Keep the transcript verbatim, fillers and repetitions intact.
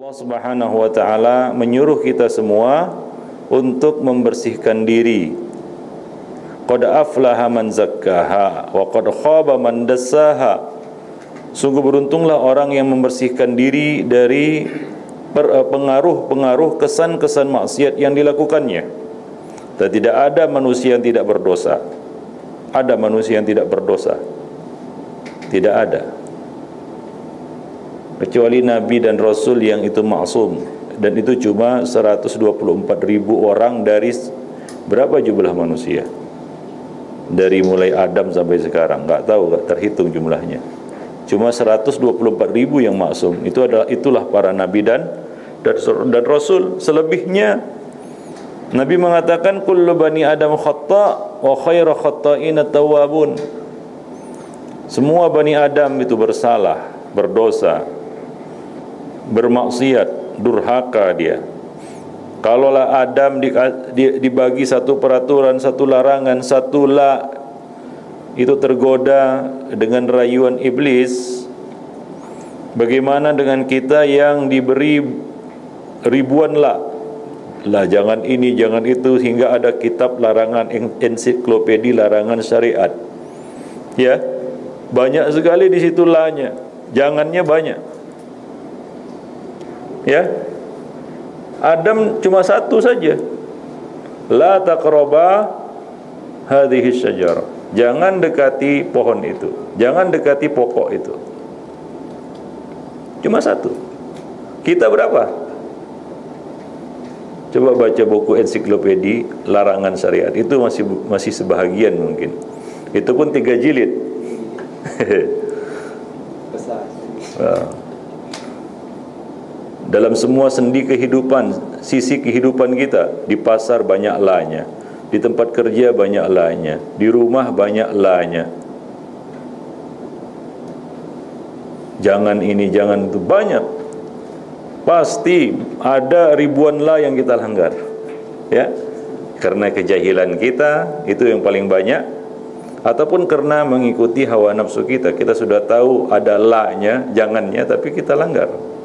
Allah Subhanahu wa taala menyuruh kita semua untuk membersihkan diri. Qad aflaha man zakkaha wa qad khaba man dassaha. Sungguh beruntunglah orang yang membersihkan diri dari pengaruh-pengaruh kesan-kesan maksiat yang dilakukannya. Dan tidak ada manusia yang tidak berdosa. Ada manusia yang tidak berdosa? Tidak ada. Kecuali Nabi dan Rasul yang itu maksum, dan itu cuma seratus dua puluh empat ribu orang dari berapa jumlah manusia, dari mulai Adam sampai sekarang, nggak tahu, nggak terhitung jumlahnya. Cuma seratus dua puluh empat ribu yang maksum. Itu adalah itulah para Nabi dan dan, dan Rasul. Selebihnya Nabi mengatakan kullu bani Adam khata' wa khairu khata'in at-tawwabun. Semua bani Adam itu bersalah, berdosa, bermaksiat, durhaka dia. Kalaulah Adam dibagi satu peraturan, satu larangan, satu la, itu tergoda dengan rayuan iblis, bagaimana dengan kita yang diberi ribuan la? Lah jangan ini, jangan itu, hingga ada kitab larangan, ensiklopedi larangan syariat. Ya, banyak sekali di situ la-nya, jangannya banyak. Ya, Adam cuma satu saja, la taqraba hadhihi syajarah, jangan dekati pohon itu, jangan dekati pokok itu. Cuma satu. Kita berapa? Coba baca buku ensiklopedi larangan syariat, itu masih masih sebahagian mungkin. Itu pun tiga jilid. Besar. Dalam semua sendi kehidupan, sisi kehidupan kita, di pasar banyak la-nya, di tempat kerja banyak la-nya, di rumah banyak la-nya. Jangan ini, jangan itu, banyak. Pasti ada ribuan la yang kita langgar. Ya, karena kejahilan kita itu yang paling banyak, ataupun karena mengikuti hawa nafsu kita. Kita sudah tahu ada la-nya, jangannya, tapi kita langgar.